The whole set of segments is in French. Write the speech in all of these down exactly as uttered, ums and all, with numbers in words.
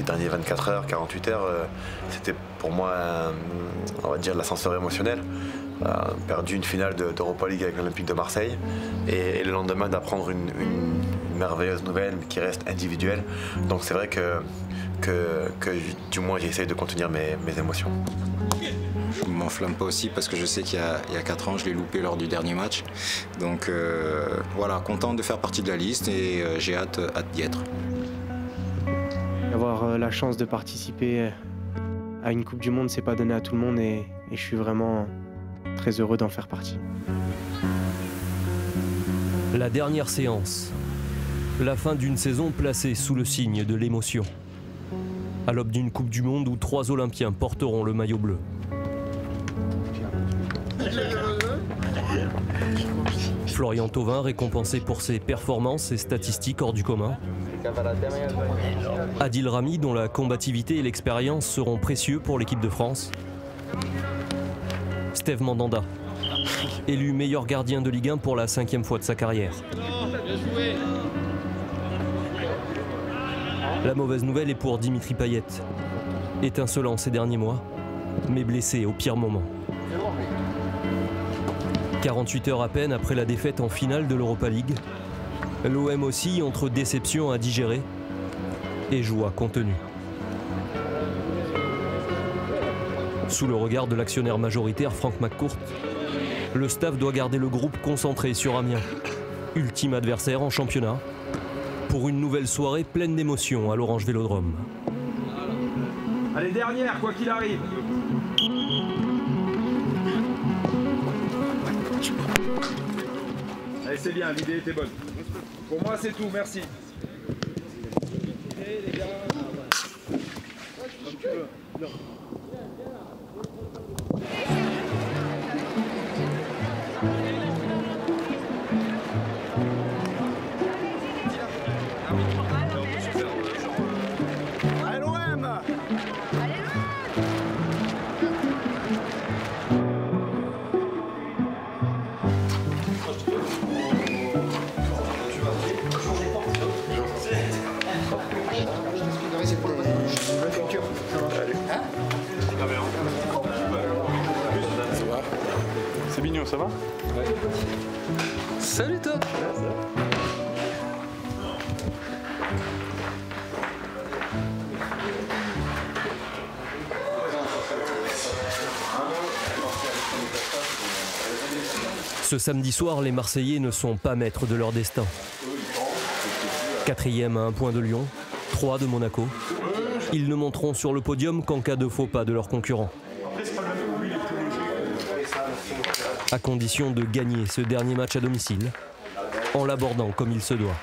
ces derniers vingt-quatre heures, quarante-huit heures, euh, c'était pour moi, un, on va dire, l'ascenseur émotionnel. Euh, perdu une finale d'Europa League avec l'Olympique de Marseille et, et le lendemain d'apprendre une, une, une merveilleuse nouvelle mais qui reste individuelle. Donc c'est vrai que, que, que du moins j'essaie de contenir mes, mes émotions. Je ne m'enflamme pas aussi parce que je sais qu'il y, y a quatre ans, je l'ai loupé lors du dernier match. Donc euh, voilà, content de faire partie de la liste et euh, j'ai hâte, hâte d'y être. Avoir euh, la chance de participer à une Coupe du Monde, c'est pas donné à tout le monde et, et je suis vraiment très heureux d'en faire partie. La dernière séance. La fin d'une saison placée sous le signe de l'émotion. À l'aube d'une Coupe du Monde où trois Olympiens porteront le maillot bleu. Florian Thauvin récompensé pour ses performances et statistiques hors du commun. Adil Rami dont la combativité et l'expérience seront précieux pour l'équipe de France. Steve Mandanda, élu meilleur gardien de Ligue un pour la cinquième fois de sa carrière. La mauvaise nouvelle est pour Dimitri Payet, étincelant ces derniers mois, mais blessé au pire moment. quarante-huit heures à peine après la défaite en finale de l'Europa League, l'O M aussi entre déception à digérer et joie contenue. Sous le regard de l'actionnaire majoritaire Frank McCourt, le staff doit garder le groupe concentré sur Amiens, ultime adversaire en championnat, pour une nouvelle soirée pleine d'émotions à l'Orange Vélodrome. Allez, dernière, quoi qu'il arrive. Allez, c'est bien, l'idée était bonne. Pour moi, c'est tout, merci. Les gars. Comme tu veux. Non. C'est mignon, ça va? Ouais. Salut toi. Ce samedi soir, les Marseillais ne sont pas maîtres de leur destin. Quatrième à un point de Lyon, trois de Monaco. Ils ne monteront sur le podium qu'en cas de faux pas de leurs concurrents. À condition de gagner ce dernier match à domicile, en l'abordant comme il se doit.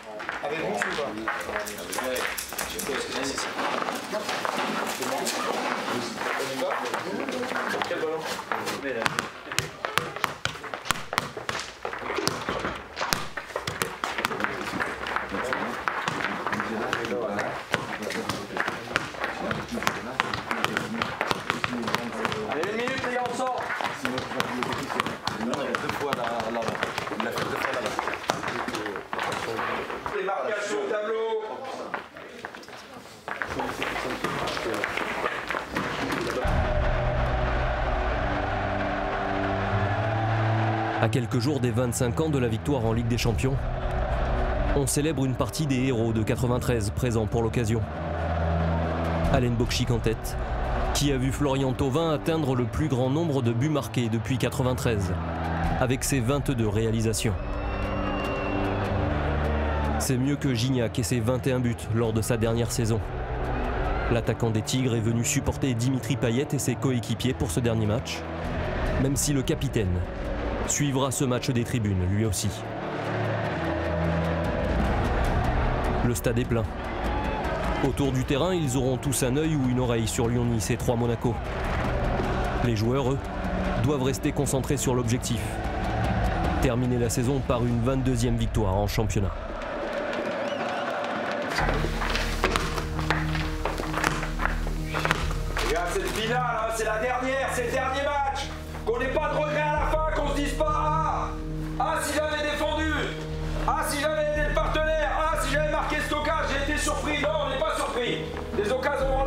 Les marquages sur le tableau. À quelques jours des vingt-cinq ans de la victoire en Ligue des Champions, on célèbre une partie des héros de quatre-vingt-treize présents pour l'occasion. Alen Bokchik en tête, qui a vu Florian Thauvin atteindre le plus grand nombre de buts marqués depuis quatre-vingt-treize, avec ses vingt-deux réalisations. C'est mieux que Gignac et ses vingt et un buts lors de sa dernière saison. L'attaquant des Tigres est venu supporter Dimitri Payet et ses coéquipiers pour ce dernier match, même si le capitaine suivra ce match des tribunes lui aussi. Le stade est plein. Autour du terrain, ils auront tous un œil ou une oreille sur Lyon-Nice et trois Monaco. Les joueurs, eux, doivent rester concentrés sur l'objectif. Terminer la saison par une vingt-deuxième victoire en championnat. Regarde cette finale, hein, c'est la dernière, c'est le dernier match. Qu'on n'ait pas de regrets à la fin, qu'on se dise pas ah, ah si j'avais défendu, ah si j'avais été le partenaire, ah si j'avais marqué ce stockage, j'ai été surpris. Non, on n'est pas surpris. Les occasions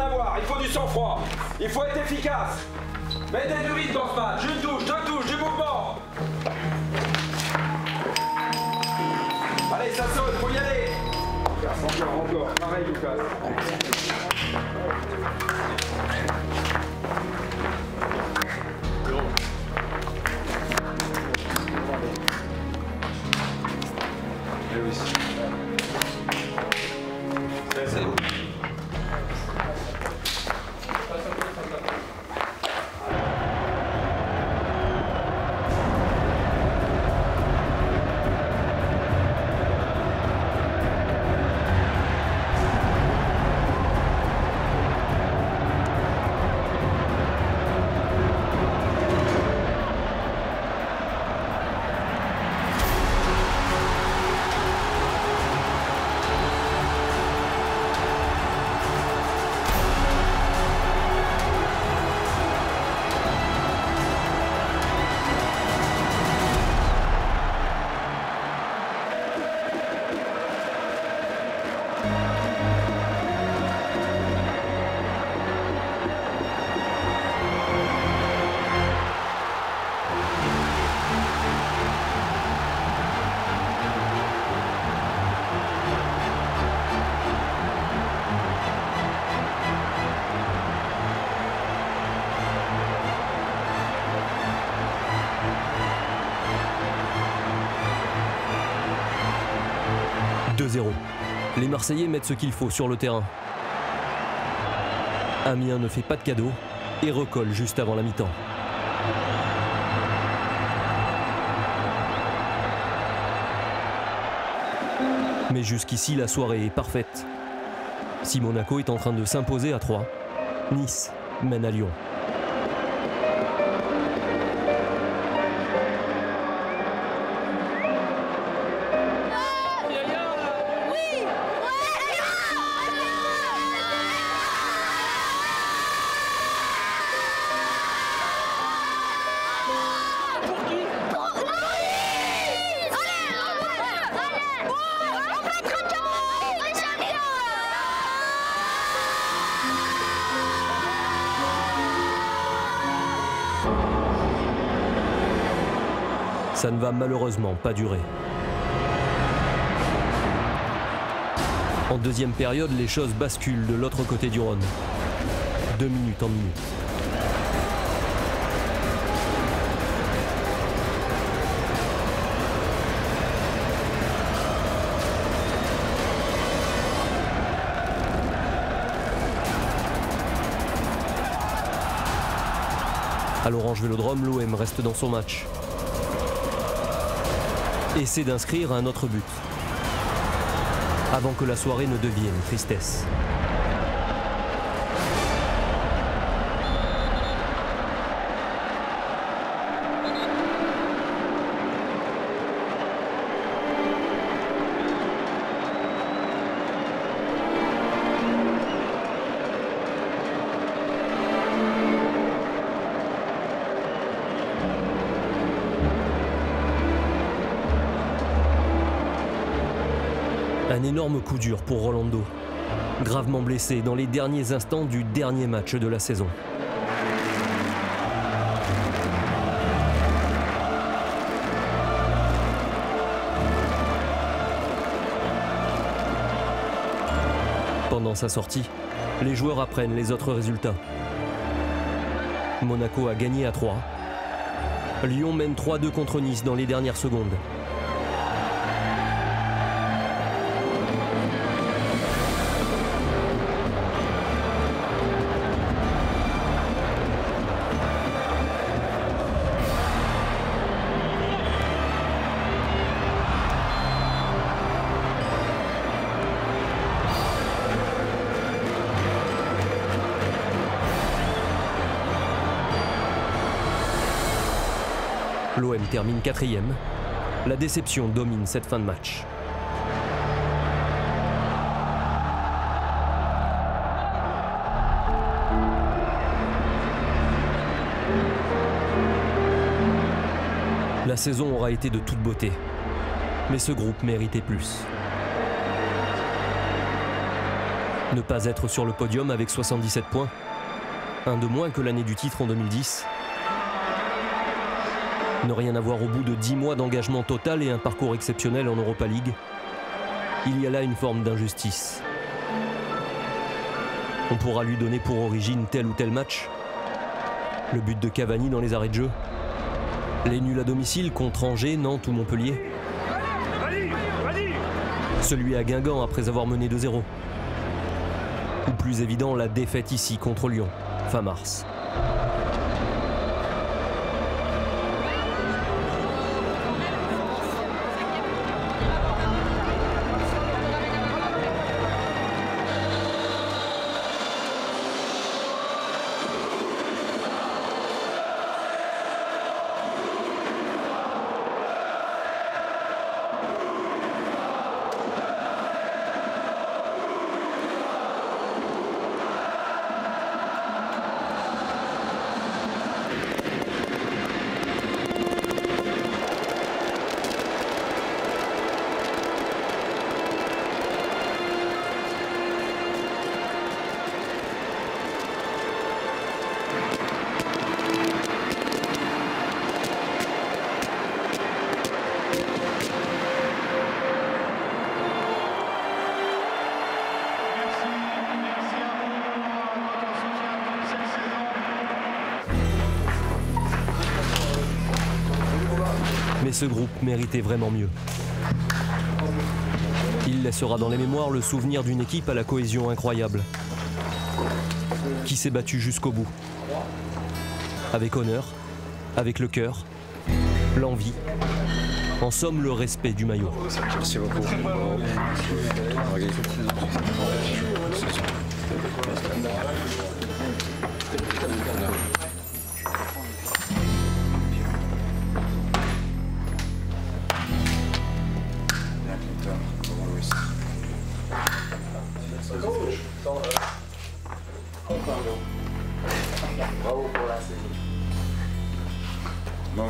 sang-froid. Il faut être efficace. Mettez du rythme dans ce match. Une touche, deux touches, du mouvement. Allez, ça saute, faut y aller. Encore, encore. Pareil, Lucas. deux zéro. Les Marseillais mettent ce qu'il faut sur le terrain. Amiens ne fait pas de cadeau et recolle juste avant la mi-temps. Mais jusqu'ici, la soirée est parfaite. Si Monaco est en train de s'imposer à trois, Nice mène à Lyon. Ça ne va malheureusement pas durer. En deuxième période, les choses basculent de l'autre côté du Rhône. Deux minutes en minute. À l'Orange Vélodrome, l'O M reste dans son match. Essaie d'inscrire un autre but, avant que la soirée ne devienne tristesse. Un énorme coup dur pour Rolando, gravement blessé dans les derniers instants du dernier match de la saison. Pendant sa sortie, les joueurs apprennent les autres résultats. Monaco a gagné à trois. Lyon mène trois deux contre Nice dans les dernières secondes. L'O M termine quatrième. La déception domine cette fin de match. La saison aura été de toute beauté, mais ce groupe méritait plus. Ne pas être sur le podium avec soixante-dix-sept points, Un de moins que l'année du titre en deux mille dix. Ne rien avoir au bout de dix mois d'engagement total et un parcours exceptionnel en Europa League. Il y a là une forme d'injustice. On pourra lui donner pour origine tel ou tel match. Le but de Cavani dans les arrêts de jeu. Les nuls à domicile contre Angers, Nantes ou Montpellier. Celui à Guingamp après avoir mené deux zéro. Ou plus évident, la défaite ici contre Lyon, fin mars. Mais ce groupe méritait vraiment mieux. Il laissera dans les mémoires le souvenir d'une équipe à la cohésion incroyable, qui s'est battue jusqu'au bout. Avec honneur, avec le cœur, l'envie, en somme le respect du maillot. Merci beaucoup. Bravo pour la série. Bon.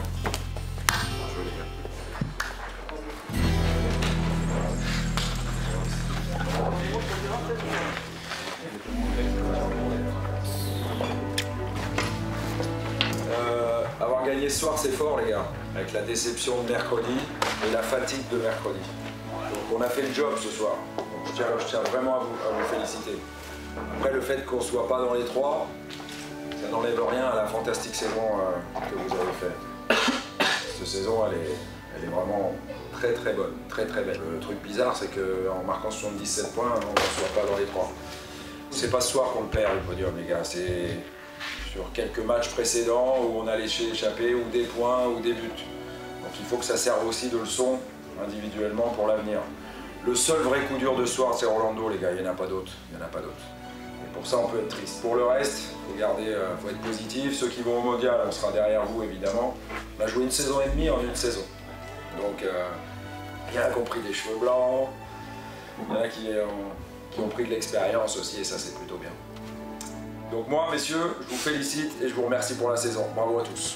Euh, avoir gagné ce soir, c'est fort, les gars. Avec la déception de mercredi et la fatigue de mercredi. Donc on a fait le job ce soir. Donc, je, tiens, je tiens vraiment à vous, à vous féliciter. Après, le fait qu'on ne soit pas dans les trois, ça n'enlève rien à la fantastique saison euh, que vous avez fait. Cette saison, elle est, elle est vraiment très très bonne, très très belle. Le truc bizarre, c'est qu'en marquant soixante-dix-sept points, on ne soit pas dans les trois. C'est pas ce soir qu'on le perd, le podium, les gars. C'est sur quelques matchs précédents où on a laissé échapper ou des points ou des buts. Donc il faut que ça serve aussi de leçon individuellement pour l'avenir. Le seul vrai coup dur de ce soir, c'est Orlando, les gars. Il n'y en a pas d'autre. Il n'y en a pas d'autre. Et pour ça, on peut être triste. Pour le reste, il faut garder, euh, faut être positif. Ceux qui vont au mondial, on sera derrière vous, évidemment. On a joué une saison et demie en une saison. Donc, euh, il y en a qui ont pris des cheveux blancs. Il y en a qui ont, qui ont pris de l'expérience aussi, et ça, c'est plutôt bien. Donc moi, messieurs, je vous félicite et je vous remercie pour la saison. Bravo à tous.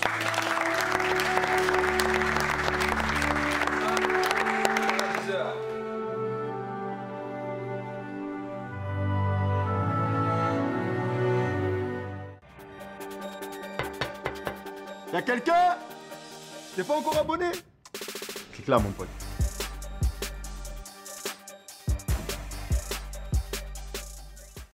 Y'a quelqu'un? T'es pas encore abonné? Clique là, mon pote.